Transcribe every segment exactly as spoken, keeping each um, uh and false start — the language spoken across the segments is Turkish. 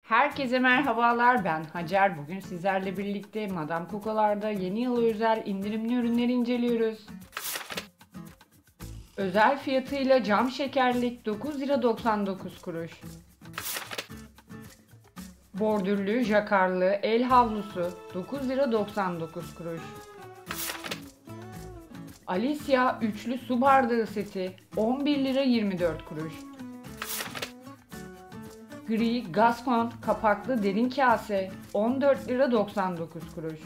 Herkese merhabalar, ben Hacer. Bugün sizlerle birlikte Madame Coco'larda yeni yıla özel indirimli ürünleri inceliyoruz. Özel fiyatıyla cam şekerlik dokuz lira doksan dokuz kuruş. Bordürlü jakarlı el havlusu dokuz lira doksan dokuz kuruş. Alicia üçlü su bardağı seti on bir lira yirmi dört kuruş. Gri Gascon kapaklı derin kase on dört lira doksan dokuz kuruş.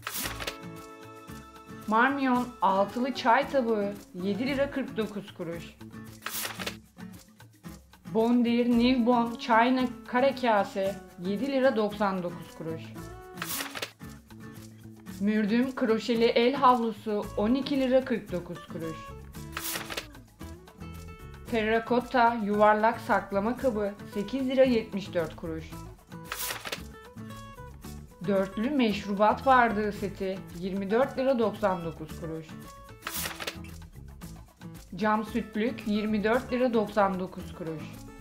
Marmion altılı çay tabağı yedi lira kırk dokuz kuruş. Bondir Nivbon China kare kase yedi lira doksan dokuz kuruş. Mürdüm kroşeli el havlusu on iki lira kırk dokuz kuruş. Terrakotta yuvarlak saklama kabı sekiz lira yetmiş dört kuruş. Dörtlü meşrubat bardağı seti yirmi dört lira doksan dokuz kuruş. Cam sütlük yirmi dört lira doksan dokuz kuruş.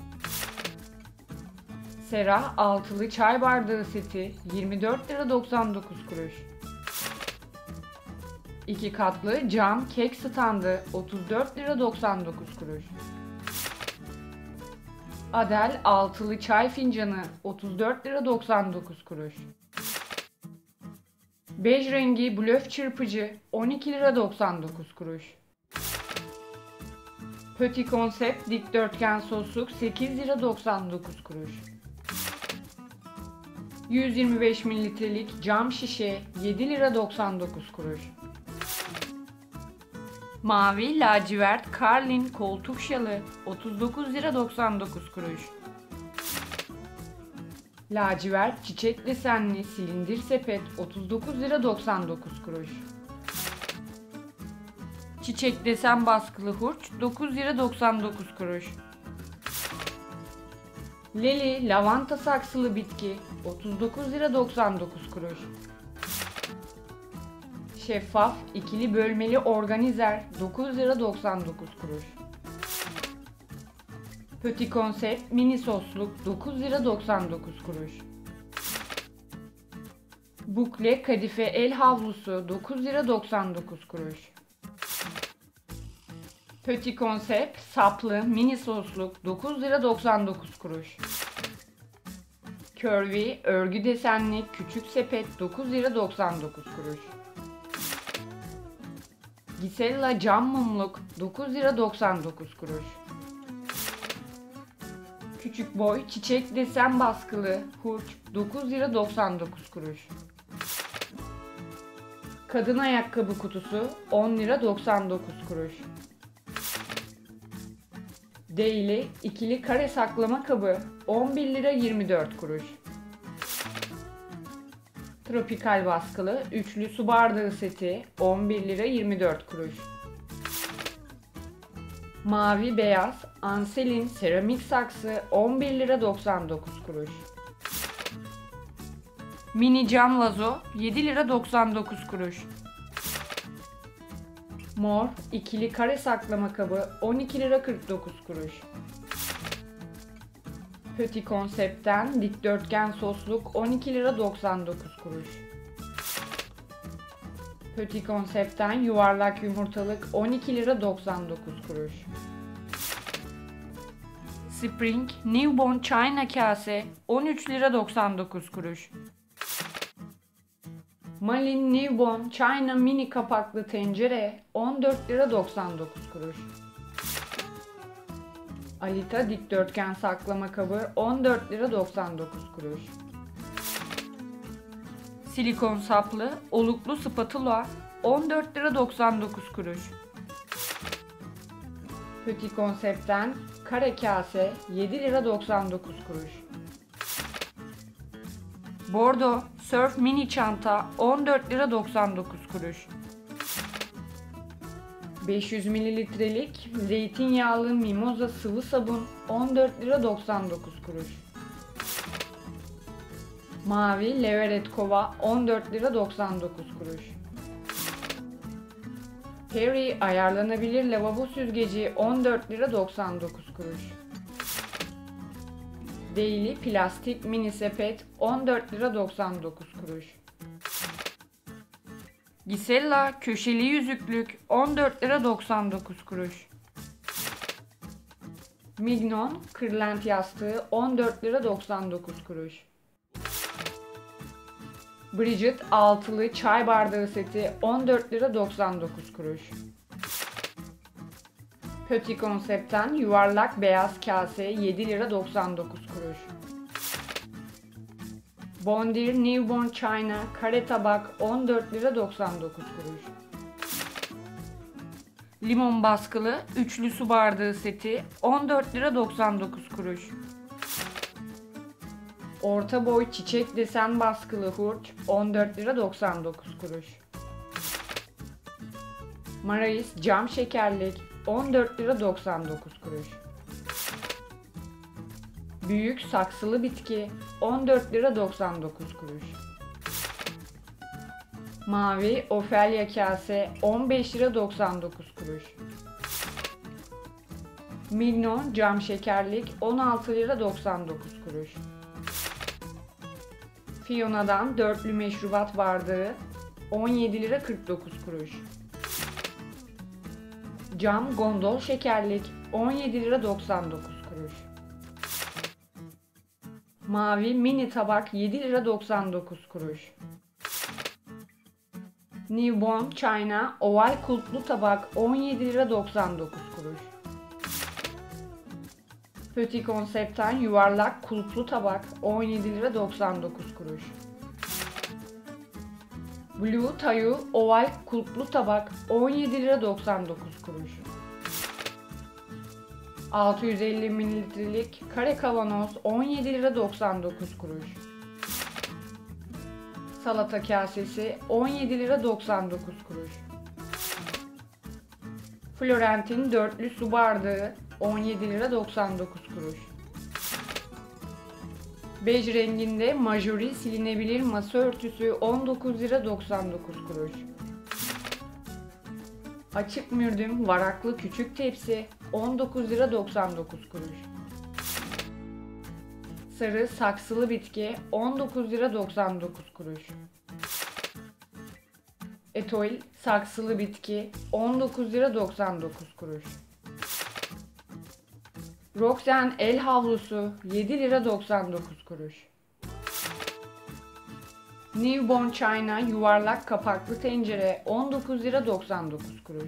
Sera altılı çay bardağı seti yirmi dört lira doksan dokuz kuruş. İki katlı cam kek standı otuz dört lira doksan dokuz kuruş. Adel altılı çay fincanı otuz dört lira doksan dokuz kuruş. Bej rengi blöf çırpıcı on iki lira doksan dokuz kuruş. Petit Concept dikdörtgen sosluk sekiz lira doksan dokuz kuruş. yüz yirmi beş mililitrelik cam şişe yedi lira doksan dokuz kuruş. Mavi lacivert Carlin koltuk şalı otuz dokuz lira doksan dokuz kuruş. Lacivert çiçek desenli silindir sepet otuz dokuz lira doksan dokuz kuruş. Çiçek desen baskılı hurç dokuz lira doksan dokuz kuruş. Leli lavanta saksılı bitki otuz dokuz lira doksan dokuz kuruş. Şeffaf ikili bölmeli organizer dokuz lira doksan dokuz kuruş. Petit Concept mini sosluk dokuz lira doksan dokuz kuruş. Bukle kadife el havlusu dokuz lira doksan dokuz kuruş. Petit Concept saplı mini sosluk dokuz lira doksan dokuz kuruş. Curvy örgü desenli küçük sepet dokuz lira doksan dokuz kuruş. Gisella cam mumluk dokuz lira doksan dokuz kuruş. Küçük boy çiçek desen baskılı hurç dokuz lira doksan dokuz kuruş. Kadın ayakkabı kutusu on lira doksan dokuz kuruş. Daily ikili kare saklama kabı on bir lira yirmi dört kuruş. Tropikal baskılı üçlü su bardağı seti on bir lira yirmi dört kuruş. Mavi beyaz Anselin seramik saksı on bir lira doksan dokuz kuruş. Mini cam vazo yedi lira doksan dokuz kuruş. Mor ikili kare saklama kabı on iki lira kırk dokuz kuruş. Petit Concept'ten dikdörtgen sosluk on iki lira doksan dokuz kuruş. Petit Concept'ten yuvarlak yumurtalık on iki lira doksan dokuz kuruş. Spring Newborn China kase on üç lira doksan dokuz kuruş. Malin Newborn China mini kapaklı tencere on dört lira doksan dokuz kuruş. Alita dikdörtgen saklama kabı on dört lira doksan dokuz kuruş. Silikon saplı oluklu spatula on dört lira doksan dokuz kuruş. Petit Concept'ten kare kase yedi lira doksan dokuz kuruş. Bordeaux Surf mini çanta on dört lira doksan dokuz kuruş. beş yüz mililitrelik zeytinyağlı mimoza sıvı sabun on dört lira doksan dokuz kuruş. Mavi leveret kova on dört lira doksan dokuz kuruş. Perry ayarlanabilir lavabo süzgeci on dört lira doksan dokuz kuruş. Daily plastik mini sepet on dört lira doksan dokuz kuruş. Gisella köşeli yüzüklük on dört lira doksan dokuz kuruş. Mignon kırlent yastığı on dört lira doksan dokuz kuruş. Bridget altılı çay bardağı seti on dört lira doksan dokuz kuruş. Petit Concept'ten yuvarlak beyaz kase yedi lira doksan dokuz kuruş. Bondir Newborn China kare tabak on dört lira doksan dokuz kuruş. Limon baskılı üçlü su bardağı seti on dört lira doksan dokuz kuruş. Orta boy çiçek desen baskılı hurç on dört lira doksan dokuz kuruş. Marais cam şekerlik on dört lira doksan dokuz kuruş. Büyük saksılı bitki on dört lira doksan dokuz kuruş. Mavi Ofelia kase on beş lira doksan dokuz kuruş. Mignon cam şekerlik on altı lira doksan dokuz kuruş. Fiona'dan dörtlü meşrubat bardağı on yedi lira kırk dokuz kuruş. Cam gondol şekerlik on yedi lira doksan dokuz kuruş. Mavi mini tabak yedi lira doksan dokuz kuruş. Newborn China oval kulplu tabak on yedi lira doksan dokuz kuruş. Petit Concept'ten yuvarlak kulplu tabak on yedi lira doksan dokuz kuruş. Blue Tayu oval kulplu tabak on yedi lira doksan dokuz kuruş. altı yüz elli mililitrelik kare kavanoz on yedi lira doksan dokuz kuruş. Salata kasesi on yedi lira doksan dokuz kuruş. Florentin dörtlü su bardağı on yedi lira doksan dokuz kuruş. Bej renginde Majuri silinebilir masa örtüsü on dokuz lira doksan dokuz kuruş. Açık mürdüm varaklı küçük tepsi on dokuz lira doksan dokuz kuruş. Sarı saksılı bitki on dokuz lira doksan dokuz kuruş. Etol saksılı bitki on dokuz lira doksan dokuz kuruş. Roxen el havlusu yedi lira doksan dokuz kuruş. Newborn China yuvarlak kapaklı tencere on dokuz lira doksan dokuz kuruş.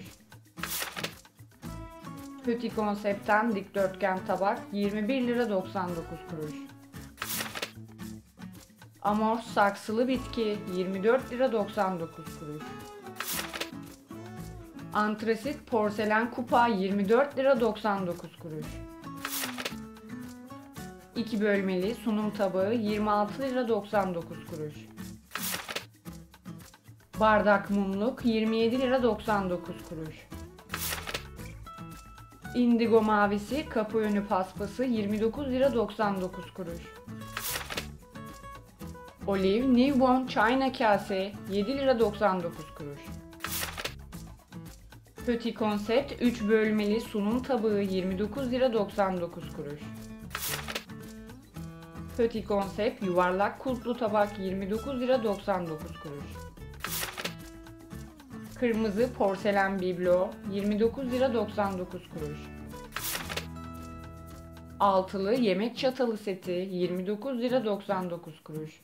Petit Concept'ten dikdörtgen tabak yirmi bir lira doksan dokuz kuruş. Amor saksılı bitki yirmi dört lira doksan dokuz kuruş. Antrasit porselen kupa yirmi dört lira doksan dokuz kuruş. iki bölmeli sunum tabağı yirmi altı lira doksan dokuz kuruş. Bardak mumluk yirmi yedi lira doksan dokuz kuruş. Indigo mavisi kapı önü paspası yirmi dokuz lira doksan dokuz kuruş. Olive Newborn China kase yedi lira doksan dokuz kuruş. Petit Concept üç bölmeli sunum tabağı yirmi dokuz lira doksan dokuz kuruş. Petit Concept yuvarlak kulplu tabak yirmi dokuz lira doksan dokuz kuruş. Kırmızı porselen biblo yirmi dokuz lira doksan dokuz kuruş. Altılı yemek çatalı seti yirmi dokuz lira doksan dokuz kuruş.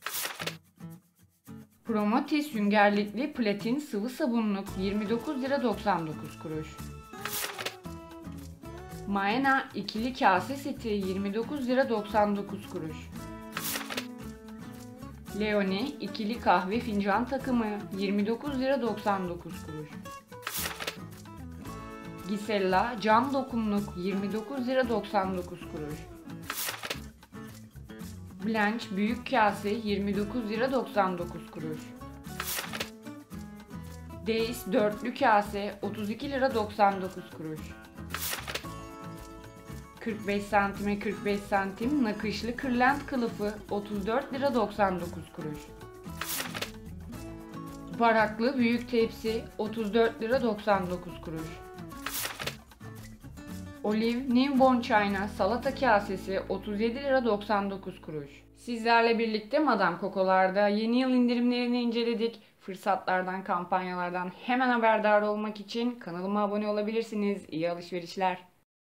Promoti süngerlikli platin sıvı sabunluk yirmi dokuz lira doksan dokuz kuruş. Maena ikili kase seti yirmi dokuz lira doksan dokuz kuruş. Leoni ikili kahve fincan takımı yirmi dokuz lira doksan dokuz kuruş. Gisella cam dokunluk yirmi dokuz lira doksan dokuz kuruş. Blanche büyük kase yirmi dokuz lira doksan dokuz kuruş. Days dörtlü kase otuz iki lira doksan dokuz kuruş. kırk beş santime kırk beş santim nakışlı kırlent kılıfı otuz dört lira doksan dokuz kuruş. Varaklı büyük tepsi otuz dört lira doksan dokuz kuruş. Olive Newborn China salata kasesi otuz yedi lira doksan dokuz kuruş. Sizlerle birlikte Madame Coco'larda yeni yıl indirimlerini inceledik. Fırsatlardan, kampanyalardan hemen haberdar olmak için kanalıma abone olabilirsiniz. İyi alışverişler.